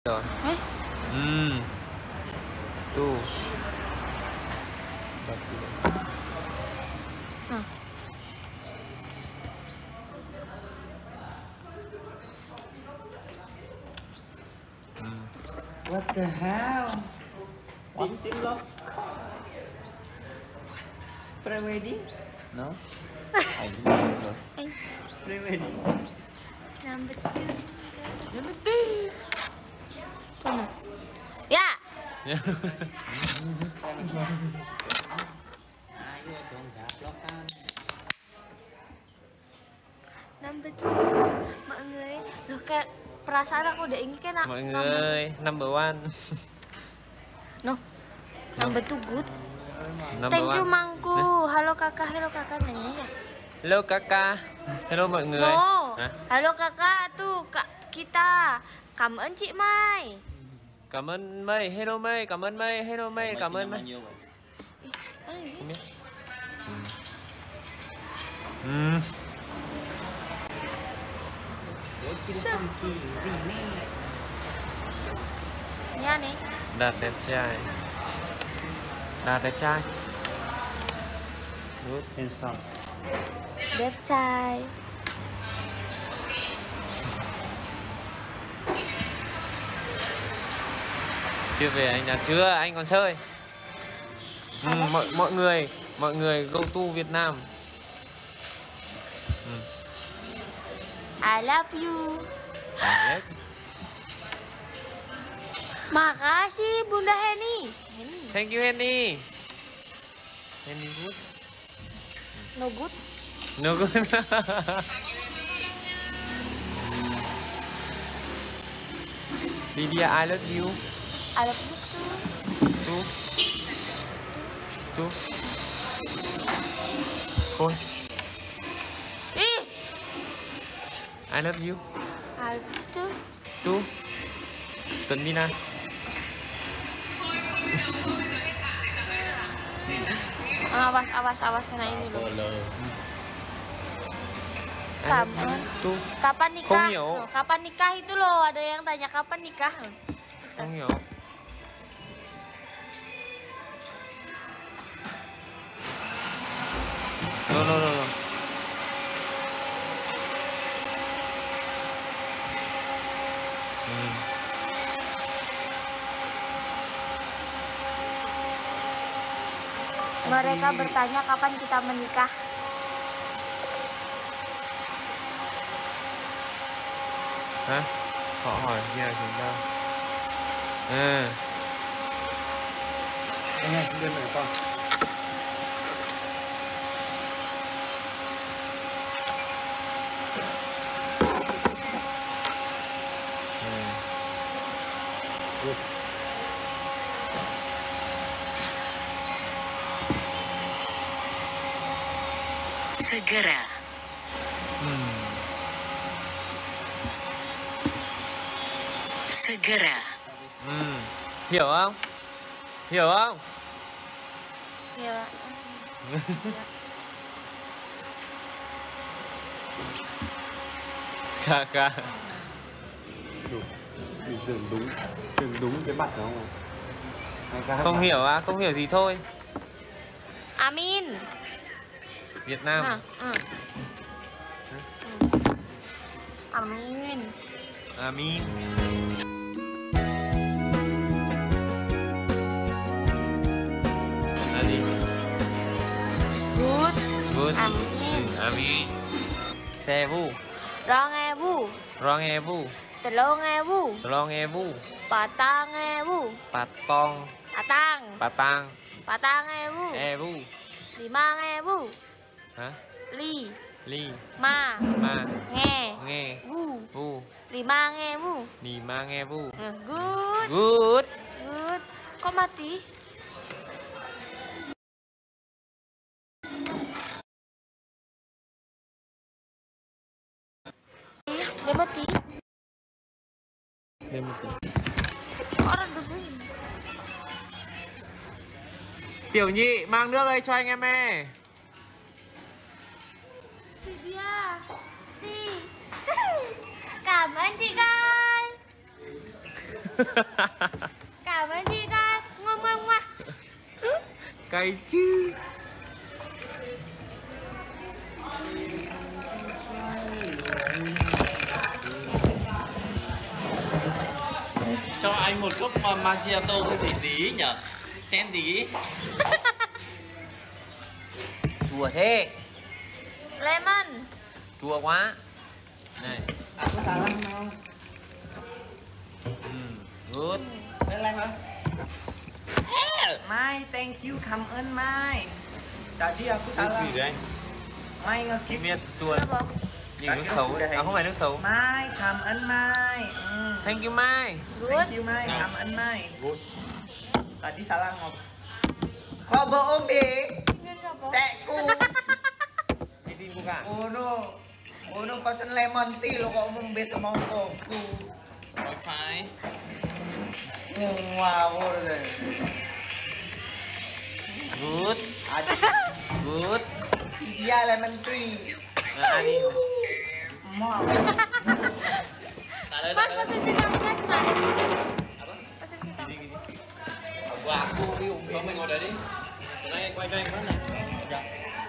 rồi. Tuh. What the hell? Tim love. Pre-wedding? No. Pre-wedding. Number 2. Mana? Ya. Ayo dong gaplokan. Number 2. Mọi người, loh kayak perasaan aku udah ingin kan Mọi người, number 1. No. Number 2 good. Number Thank you 1. Mangku. Halo kakak nanya ya. Hello kakak. Hello mọi người. No. Hả? Halo kakak tuh kak kita. Cảm ơn chị Mai. Cảm ơn Mây. Hello Mây. Cảm ơn Mây. Hello Mây. Cảm ơn Mây. Không biết. Nha nih. Đạt đẹp trai. Đạt đẹp trai. Good handsome. Đẹp trai. Chưa về anh à? Chưa, anh còn chơi. Mọi người go to Việt Nam. I love you. Yes. Makasih Bunda Heni. Thank you Henny. Henny good. No good. No good. Lydia, I love you. I love you too. Two. Thôi. Ih. I love you. I love you too. Two. Tuấn Mina. Awas kena ini loh. Kapan nikah? Không hiểu. Kapan nikah itu loh? Ada yang tanya kapan nikah? Không hiểu. No. Mereka bertanya kapan kita menikah. Hả? Họ hỏi như là chúng ta. Anh ơi, đưa lại con. Good. Segera. Segera. Hiểu không? Hiểu không? Iya. Kakak. Mình dừng đúng cái mặt đó không? Không hiểu à? Không hiểu gì thôi. Amin. Việt Nam. Amin. Amin. Là gì? Good. Good. Amin. Amin. Xe vu. 2.000. 2.000. 3.000. 3.000. 4.000. Patong. Patang. 4.000. Evu. 5.000. Hả? Li. Ma. Nghe. Vu. 5.000. 5.000. Good. Good. Kok mati? Dia mati. Orang duduk. Tiểu Nhị mang nước đây cho anh em ê. Cảm ơn chị Cai. Cảm ơn chị con. Ngoan ngoan ngoan. Cay chứ. Cho anh một cốc macchiato cái gì tí nhở? Khen tí. Chua thế. Lemon. Chua quá. Này. Aku salah mau. Good. Đây là hả? Mai, thank you, cảm ơn Mai. Tadi aku Cái salah. gì đấy anh? Mai nge-keep. Miệt chua. Được không? Như nước xấu ấy. À không phải nước xấu. Mai, cảm ơn Mai. Thank you Mai. Good. Thank you Mai, cảm ơn Mai. Good. Tadi salah ngomong. Kok bohong deh? Nguyên gặp không? Tekku. Đi tin cô cả. Ono pesen lemon tea lo kok ngombe semongko. Wifi. Wow, rồi. Good. Good. Iya lemon tea. Ăn đi. Mau. Tại đây, Mas, tại đây. pesen sitang guys, Mas. Pesen sitang. Của aku đi uống. Không, mình ngồi đấy đi. Từ nay quay cho anh phát này. Dạ.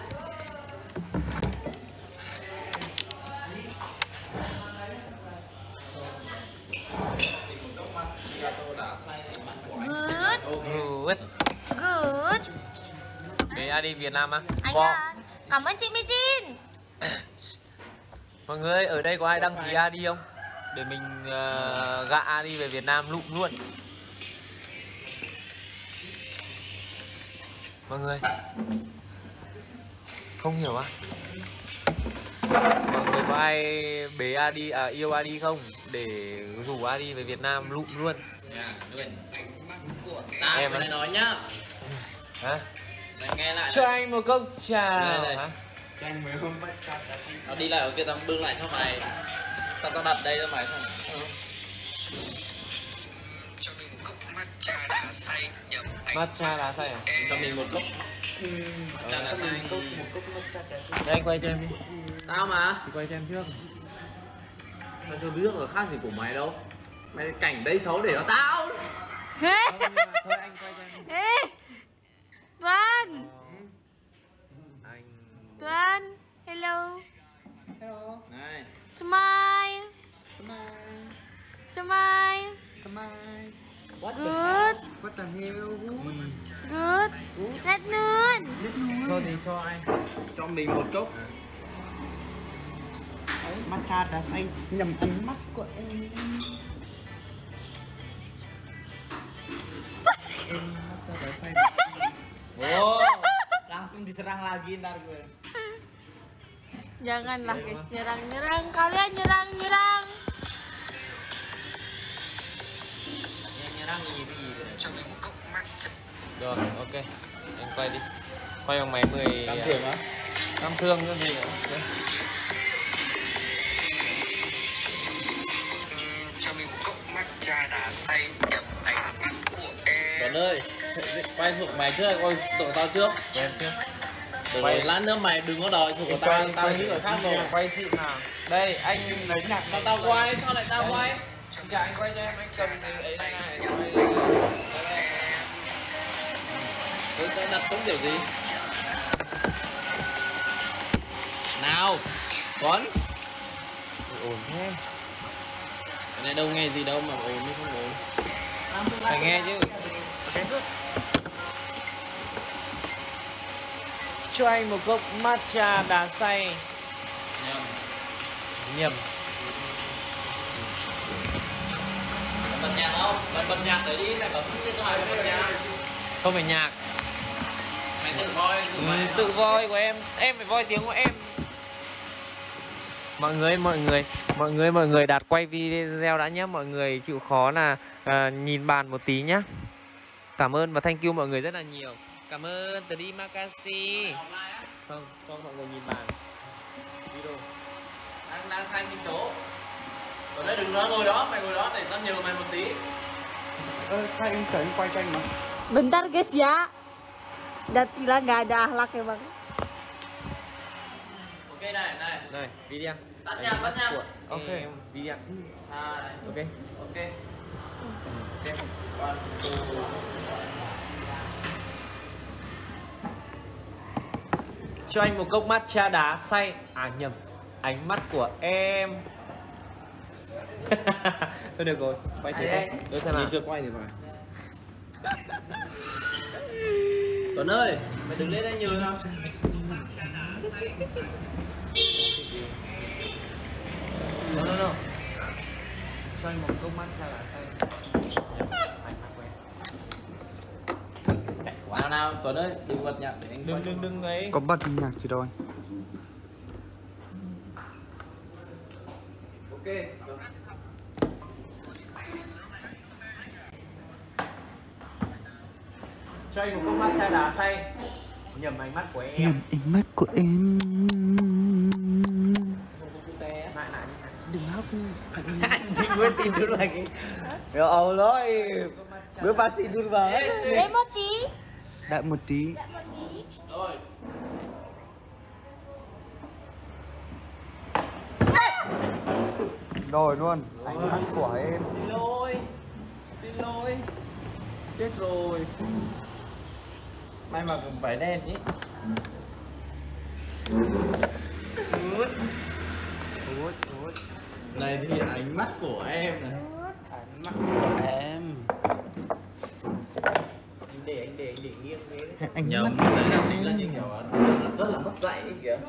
Good. Good. Good. Để đi Việt Nam á. Anh Wow. à, cảm ơn chị Mỹ Chin. Mọi người ở đây có ai đăng ký đi không? Để mình gạ đi về Việt Nam lụm luôn. Mọi người không hiểu á? Mọi người có ai bế Adi yêu Adi không? Để rủ Adi về Việt Nam lụm luôn. Em này nói nhá. Hả? Mày nghe lại. Cho anh một cốc trà. Đây. Hả? Cho anh mấy hôm bắt chặt đã xong. Nó đi lại ở kia tao bưng lại cho mày. Tao tao đặt đây cho mày không? Cho mình một cốc matcha đá xay nhầm anh. Matcha lá xay à? Cho mình một cốc. Matcha đá xay. Một cốc matcha đá xay. Đây anh quay cho em đi. Tao mà. Thì quay cho em trước. Tao chưa biết là khác gì của mày đâu. Mày cảnh đây xấu để cho tao. Thôi anh quay cho em đi. Ê, Tuan. Anh Tuan, hello. Hello. Này. Smile. Smile. Smile. Smile. Good. What the hell? Good. Nét nươn. thôi thì cho anh. Cho mình một cốc. Matcha đá xay nhầm ánh mắt của em. Matcha đá xay. Oh, langsung diserang lagi ntar gue. Janganlah guys, nyerang-nyerang. Kalian nyerang-nyerang. Nyerang ini. Cho mình một cốc matcha. Rồi, ok. Anh quay đi. Quay bằng máy 10. Cam thường á? Cam thương cái gì nữa. Đấy. Cho mình một cốc matcha đá xay nhầm ánh mắt của em. Tuấn ơi, quay thuộc mày trước hay quay tụi tao trước? Quay em trước. Rồi lát nữa mày đừng có đòi thuộc của tao, tao nghĩ người khác rồi. Quay xịn nào. Đây, anh lấy nhạc. Tao quay, sao lại tao quay? Dạ anh quay cho em, anh cầm cái ấy này. Quay. Tao đặt cũng kiểu gì? Nào, Tuấn. Ổn thế. Cái này đâu nghe gì đâu mà ổn hay không ổn. Phải nghe chứ. Cho anh một cốc matcha đá xay. Nhầm. Mày bật nhạc không? Mày bật nhạc đấy đi, mày bấm trên thoại bật nhạc. Không phải nhạc. Mày tự voi của mày. Tự voi của em phải voi tiếng của em. Mọi người đạt quay video đã nhé. Mọi người chịu khó là nhìn bàn một tí nhá. Cảm ơn và thank you mọi người rất là nhiều. Cảm ơn Terima-kasih. Không, cho mọi người nhìn bàn video. Đang sai cái chỗ. Ở đây đừng nói ngồi đó, mày ngồi đó để tao nhờ mày một tí. Sao em tới anh quay cho anh mà. Bentar guys ya. Datila nggak ada akhlak emang. Ok này. Này, video. Tắt nhạc. Ok. Video. À, Ok. ok. Cho anh một cốc matcha đá xay. À nhầm, ánh mắt của em. Thôi được rồi, quay thế thôi. Tôi xem nào. chưa quay thì phải. Tuấn ơi, mày đứng lên đây nhường không? No. Cho anh một cốc matcha đá xay. Nào Tuấn ơi, đừng bật nhạc để anh Đừng ấy. Có bật nhạc gì đâu anh. Ok. Cho anh một cốc matcha đá xay. Nhầm ánh mắt của em. Nhầm ánh mắt của em. Đừng hóc nha. Anh chỉ muốn tìm được là cái. Ya Allah, gue pasti tidur banget. Để một tí. Đợi một tí. Rồi. Rồi luôn. Ánh mắt của em. Xin lỗi. Chết rồi. May mà cũng phải đen ý. Này thì ánh mắt của em này. Ánh mắt của em. Anh để nghiêng thế đấy. Ánh Nhầm, mắt đấy của là như em. kiểu rất là mất dạy ấy kìa.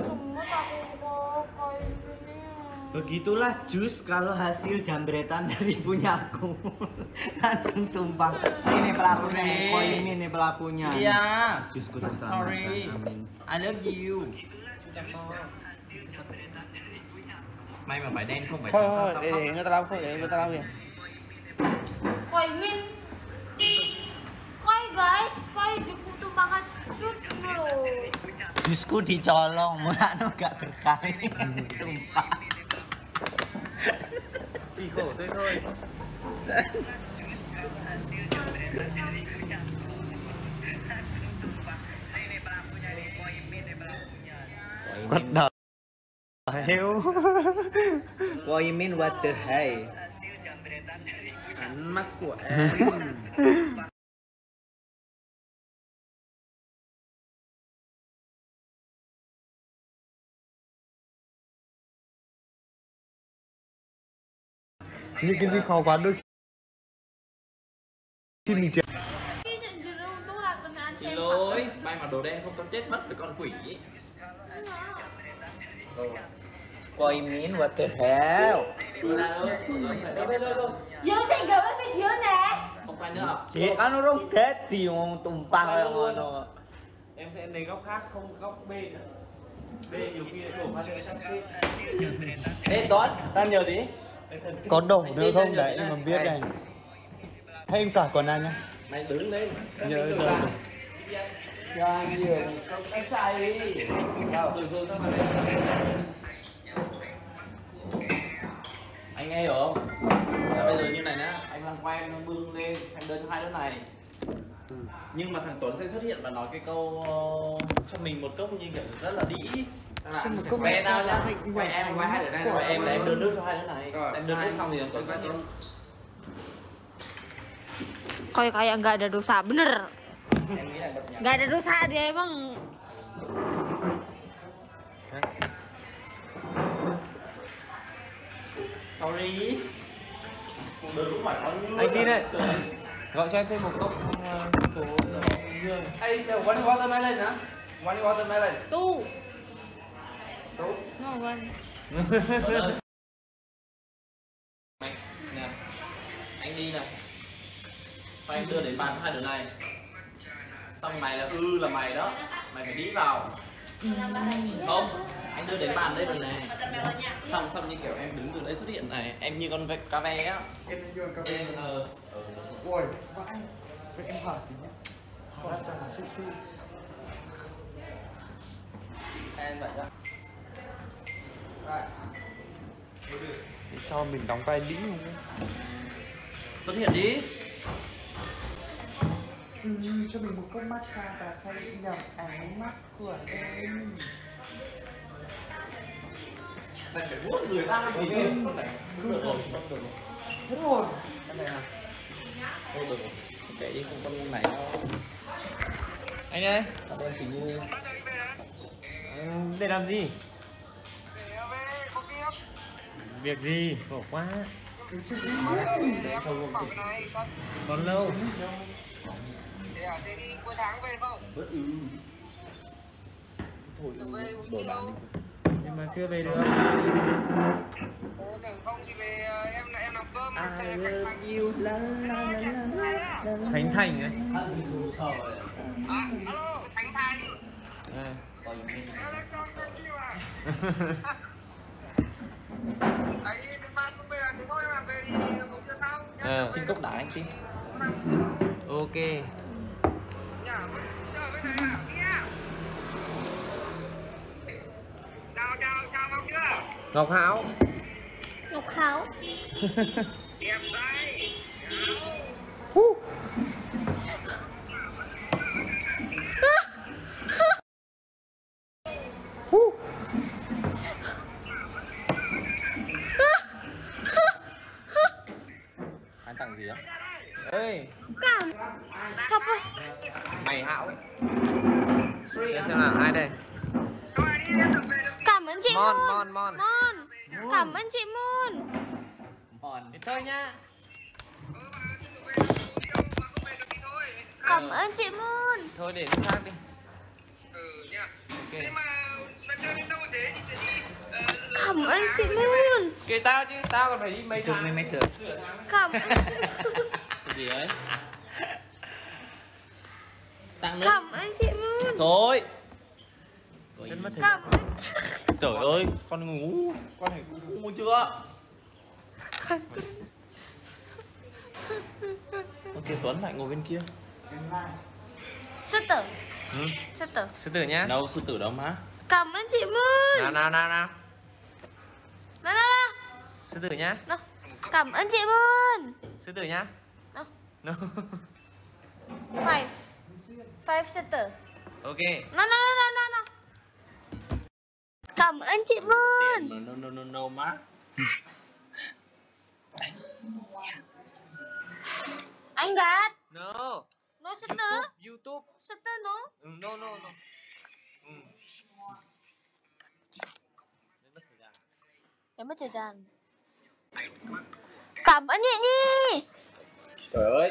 Begitulah jus kalau hasil jambretan dari punya aku. Langsung tumpah. Ini pelakunya, Koimin ini pelakunya. Iya. Jusku terselamatkan. Sorry. Amin. I love you. May mà phải đen không phải. Thôi để người ta làm thôi, để người ta làm kìa. Koi Min. Koi guys, koi dibutuh makan shoot dulu. Jusku dicolong, mulanya gak berkah ini tumpah. Chỉ khổ thế thôi. What the hell? Koimin what the hell? Ánh mắt của em. Những cái gì khó quá đôi khi mình chưa. Cái chuyện gì đâu tôi là con ăn Xin xem. lỗi, may mà đồ đen không tao chết mất với con quỷ ấy. Koimin what the hell? Đưa ra đâu? Yo xin gửi cái video nè. Không phải nữa. Chị kan orang dead thì tumpah kayak ngono. Em sẽ lấy góc khác, không góc B nữa. B nhiều khi lại đổ qua đây sang C. Ê Tuấn, tao nhờ tí. Có đổ nữa không đấy mà biết này. Hay em cả còn ai nhá. Mày đứng lên. Nhớ đổ đổ. ra nhiều. Anh sai đi. Đâu, từ từ tao vào đây. Anh nghe hiểu không? Là bây giờ như này nhá, anh đang quay anh đang bưng lên, anh đưa cho hai đứa này. Nhưng mà thằng Tuấn sẽ xuất hiện và nói cái câu cho mình một cốc như kiểu rất là đĩ. Quay tao nhá, quay em, quay hai đứa này, quay em là em đưa nước cho hai đứa này. Em đưa nước xong thì thằng Tuấn sẽ tiến. Kayak nggak ada dosa, bener. Em nghĩ là bật nhạc. Nggak ada dosa dia emang. Sorry. Cuộc đời cũng phải có những Anh đi đây. Gọi cho em thêm một cốc số dương. Hey, so one watermelon hả? One watermelon. Tuh. Đúng. No one. Nè. Anh đi nè. Và anh đưa đến bàn cho hai đứa này. Xong mày là là mày đó. Mày phải đi vào. Không, anh đưa đến bàn đây rồi này. Xong như kiểu em đứng từ đây xuất hiện này, em như con cà ve á. Em như con cà ve. Ôi, vãi. Vậy em hỏi tí nhá. Hỏi cho nó sexy. Em vậy đó. Để cho mình đóng vai đĩ không? Xuất hiện đi. Cho mình một cốc matcha và say nhầm ánh mắt của em. Mày phải vuốt người ta gì chứ. Không được rồi. Hết hồn. Cái này nào. Thôi được rồi, kệ đi, không con này nó Anh ơi, ở đây thì như để làm gì? Việc gì? Khổ quá. Còn lâu. bớt thôi đổi bàn đi. Nhưng mà chưa về được. I love you la la la la la. Khánh Thành ấy. Alo, Thành Thành. À. Xin cốc đá anh tí. Ok. Chào Ngọc chưa? Ngọc Hảo. Ngọc Hảo. Đẹp đây. Anh tặng gì á? Ê, Cảm. Sắp rồi. mày Hảo ấy. Để xem nào, ai đây? Cảm ơn chị Mon, Moon. Mon, Mon. Mon. Cảm ơn chị Moon. Hòn. Thế thôi nhá. Cảm ơn chị Moon. Thôi để lúc khác đi. Nha. Ok. Thế mà chơi đến đâu thế thì sẽ đi. Cảm ơn chị Moon. Kệ tao chứ, tao còn phải đi mấy tháng. mấy trời. Cảm ơn. Cái gì ấy? Tặng nữa. Cảm ơn chị Moon. Thôi. Rất mất thời Cảm gian. ơn. Trời ơi, con ngủ. Con này ngủ chưa? Ok, Tuấn lại ngồi bên kia. Sư tử. Ừ. Sư tử. Sư tử nhá. Đâu, sư tử đâu má? Cảm ơn chị Moon. Nào. Nào. Sư tử nhá. Nào. Cảm ơn chị Moon. Sư tử nhá. Nào. No. 5 sư tử. Ok. Nào. Cảm ơn chị Moon. No má. Anh Đạt. No. No sư tử. YouTube. Sư tử no. No. Ừ. Rất mất thời gian. Em mất thời gian. Cảm ơn Nhị Nhi. Trời ơi.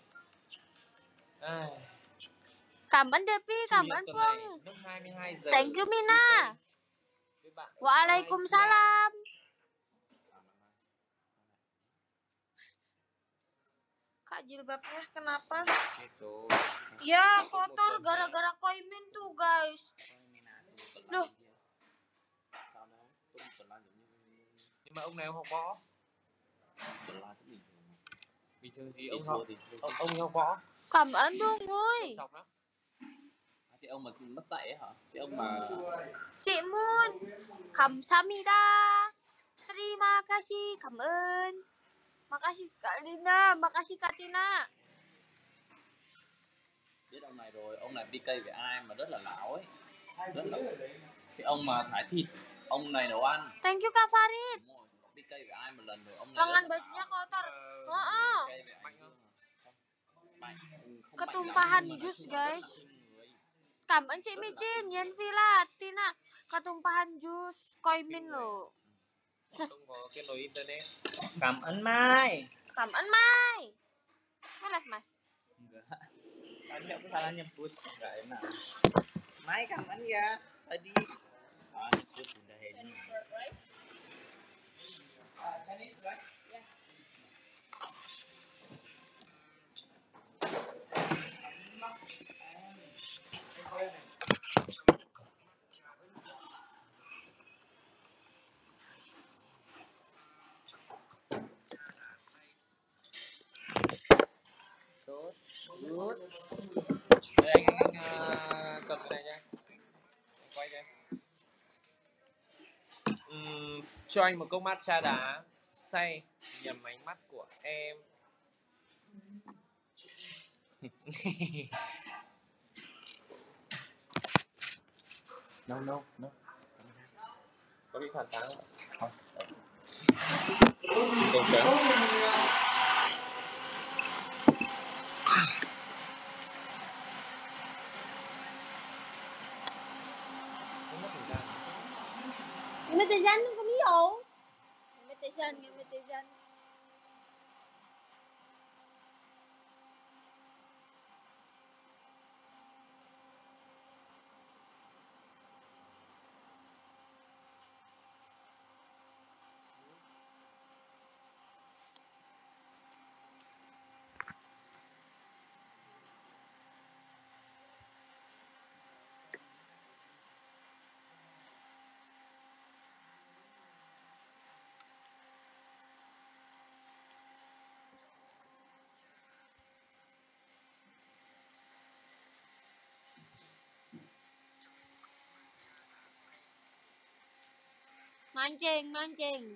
À, Cảm ơn Depi. Cảm ơn tuần này, Phương. lúc 22 giờ. Thank you Mina. Với bạn ở Waalaikumsalam. Kak jilbabnya kenapa? Chết rồi. Ya kotor gara-gara koimin tuh guys. Loh. Nhưng mà ông này ông học võ. Bình thường thì ông học võ. Cảm ơn Thương ơi. Chọc lắm. Cái ông mà mất dạy ấy hả? Cái ông mà Chị Moon. Kamsahamnida. Terima kasih. Cảm ơn. Makasih Kak Lina, makasih Kak Tina. biết ông này rồi, ông này PK với ai mà rất là lão ấy. Rất là cái ông mà thái thịt, ông này nấu ăn. Thank you Kak Farid. PK với ai một lần rồi ông này. Lengan bajunya kotor. Mạnh. Ketumpahan jus guys. Cảm ơn chị Michin, Yen Villa, Tina. Ketumpahan jus koimin loh. Không có kết nối internet. Cảm ơn Mai. Cảm ơn Mai. Mai live Mas. Enggak. Tadi aku salah nyebut. Enggak enak. Mai cảm ơn ya. Tadi. Nyebut Bunda Heni. Good. Đây anh cầm cái này nha. Quay đây. Cho anh một cốc matcha đá say nhầm ánh mắt của em. No. Có bị phản sáng không? Không. Netizen. Mancing.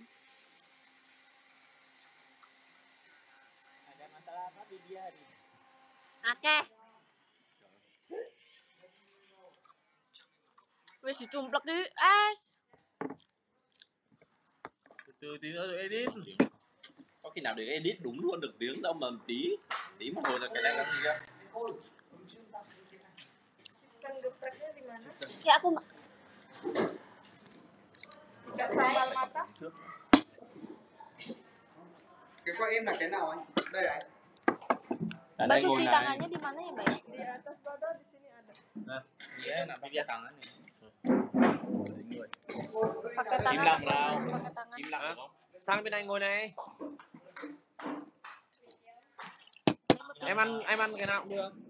Ada masalah apa di dia hari? Akeh. Wis dicumplek di es. Từ tiếng rồi edit. Có khi nào để edit đúng luôn được tiếng đâu mà tí một hồi là cái đang làm gì kia. Ya aku Cái của em là cái nào anh? Đây anh. Ở Mbak đây ngồi cuci này. tangannya di mana ya, Mbak? Di atas dada di sini ada. Nah, dia nak pakai tangan nih. Pakai Im tangan. lặng nào. Pakai tangan. Im lặng được không? Sang bên này ngồi này. Em ăn cái nào cũng được.